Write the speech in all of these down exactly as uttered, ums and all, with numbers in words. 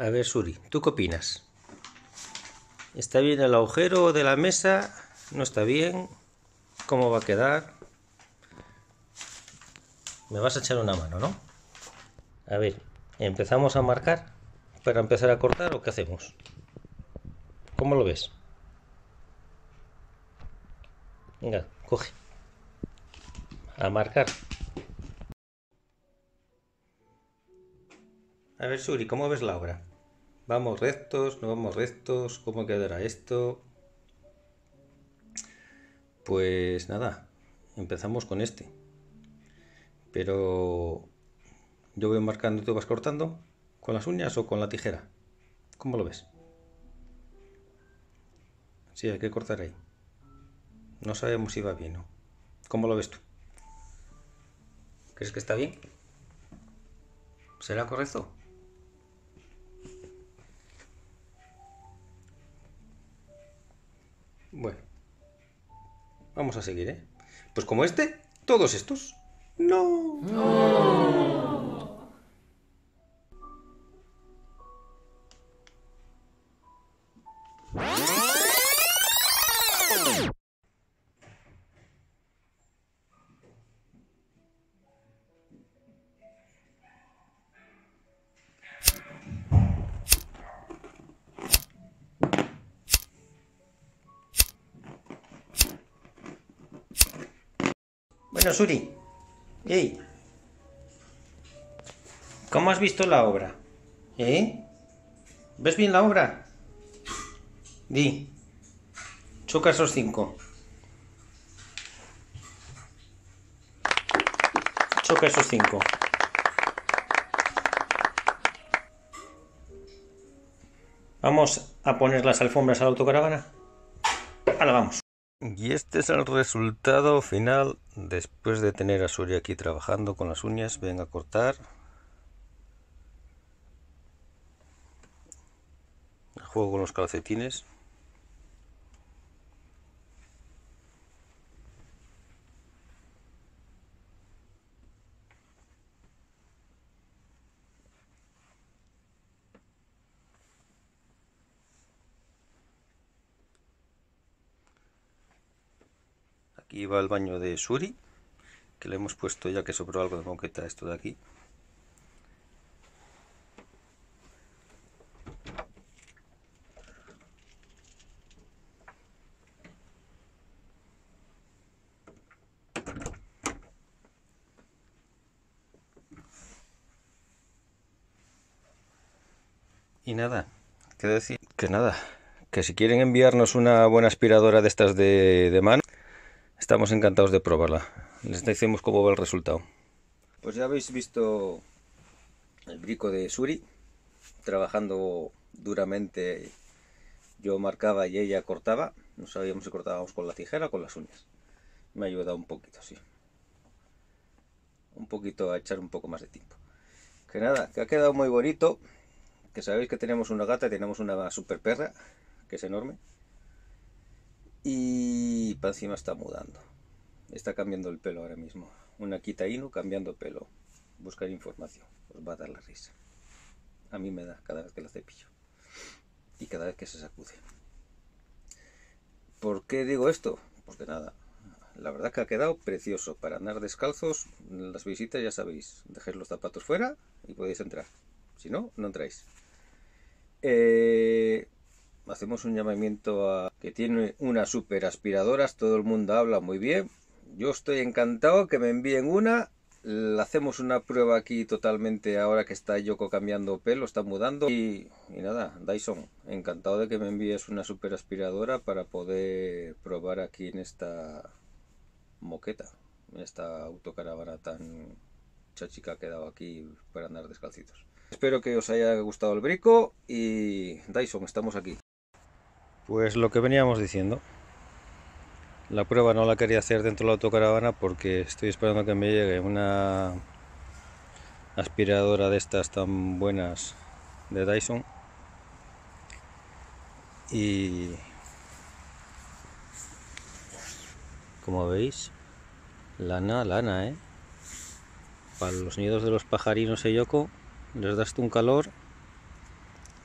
A ver, Suri, ¿tú qué opinas? ¿Está bien el agujero de la mesa? ¿No está bien? ¿Cómo va a quedar? Me vas a echar una mano, ¿no? A ver, ¿empezamos a marcar para empezar a cortar o qué hacemos? ¿Cómo lo ves? Venga, coge. A marcar. A ver, Suri, ¿cómo ves la obra? ¿Vamos rectos? ¿No vamos rectos? ¿Cómo quedará esto? Pues nada, empezamos con este. Pero yo voy marcando y tú vas cortando. ¿Con las uñas o con la tijera? ¿Cómo lo ves? Sí, hay que cortar ahí. No sabemos si va bien, ¿no? ¿Cómo lo ves tú? ¿Crees que está bien? ¿Será correcto? Bueno, vamos a seguir, ¿eh? Pues como este, todos estos. ¡No! ¡No! Bueno, Suri. ¡Ey! ¿Cómo has visto la obra? ¿Eh? ¿Ves bien la obra? Di. Choca esos cinco. Choca esos cinco. Vamos a poner las alfombras a la autocaravana. Ahora vamos. Y este es el resultado final después de tener a Suri aquí trabajando con las uñas. Ven a cortar. Juego con los calcetines. Aquí va el baño de Suri, que le hemos puesto ya que sobró algo de moqueta esto de aquí. Y nada, qué decir, que nada, que si quieren enviarnos una buena aspiradora de estas de, de mano, estamos encantados de probarla. Les decimos cómo va el resultado. Pues ya habéis visto el brico de Suri, trabajando duramente. Yo marcaba y ella cortaba, no sabíamos si cortábamos con la tijera o con las uñas. Me ha ayudado un poquito, sí. Un poquito a echar un poco más de tiempo. Que nada, que ha quedado muy bonito. Que sabéis que tenemos una gata, tenemos una super perra, que es enorme. Y para encima está mudando. Está cambiando el pelo ahora mismo. Una Akita Inu cambiando pelo. Buscar información. Os va a dar la risa. A mí me da cada vez que la cepillo. Y cada vez que se sacude. ¿Por qué digo esto? Porque nada. La verdad que ha quedado precioso. Para andar descalzos, las visitas ya sabéis. Dejéis los zapatos fuera y podéis entrar. Si no, no entráis. Eh, hacemos un llamamiento a que tiene unas super aspiradoras, todo el mundo habla muy bien. Yo estoy encantado que me envíen una. Hacemos una prueba aquí totalmente ahora que está Yoko cambiando pelo, está mudando. Y, y nada, Dyson, encantado de que me envíes una super aspiradora para poder probar aquí en esta moqueta, en esta autocaravana tan chachica que he dado aquí para andar descalcitos. Espero que os haya gustado el brico y Dyson, estamos aquí. Pues lo que veníamos diciendo. La prueba no la quería hacer dentro de la autocaravana porque estoy esperando que me llegue una aspiradora de estas tan buenas de Dyson. Y como veis, lana, lana, ¿eh? Para los nidos de los pajarinos e Yoko les das un calor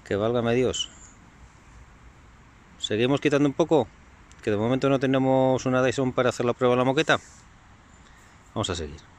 Que válgame Dios. Seguimos quitando un poco, que de momento no tenemos una Dyson para hacer la prueba de la moqueta. Vamos a seguir.